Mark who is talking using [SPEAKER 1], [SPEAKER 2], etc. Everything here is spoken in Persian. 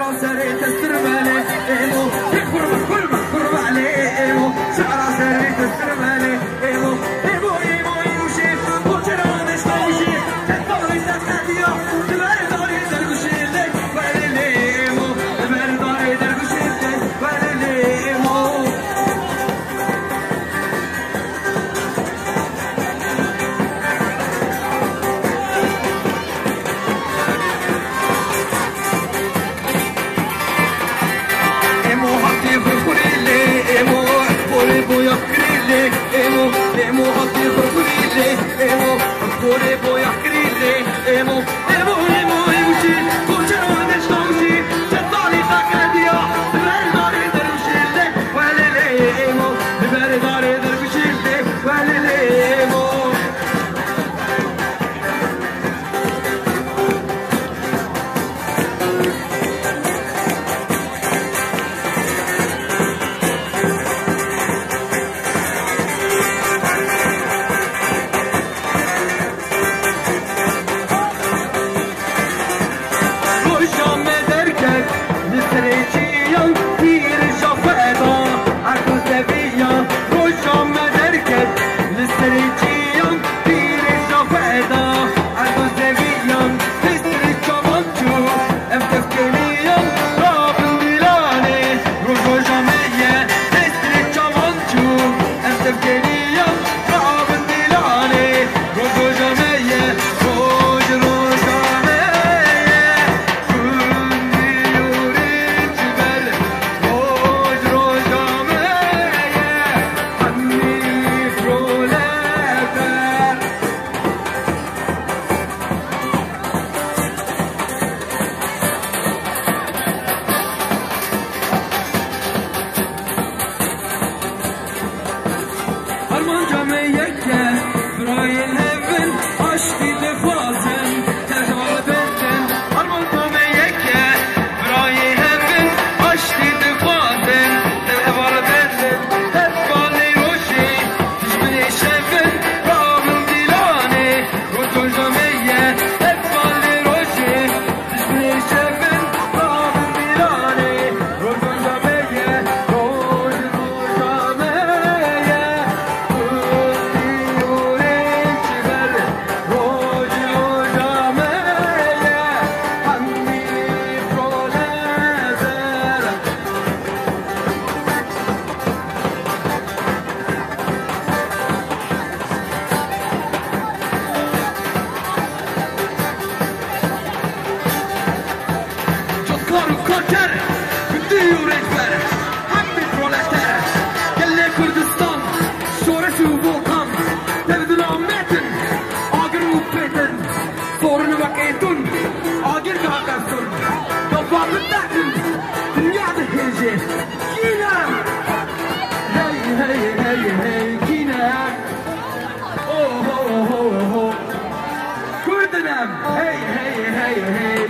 [SPEAKER 1] شعر سريت السرمالي ايمو قرب عليه ايمو شعر سريت السرمالي ايمو ايمو ايمو ايمو شيف وجران اشتوشي تطوري تتحديو تباري دوري درقشي لك ولي ايمو تباري دوري درقشي لك ولي ايمو Emo hati kurkurile, emo kore boya krile, emo imushi, kochero neshtoshi, chetali takadiya, berdare dervishile, walele emo, berdare dervishile, walele emo. Hey, hey, hey, hey.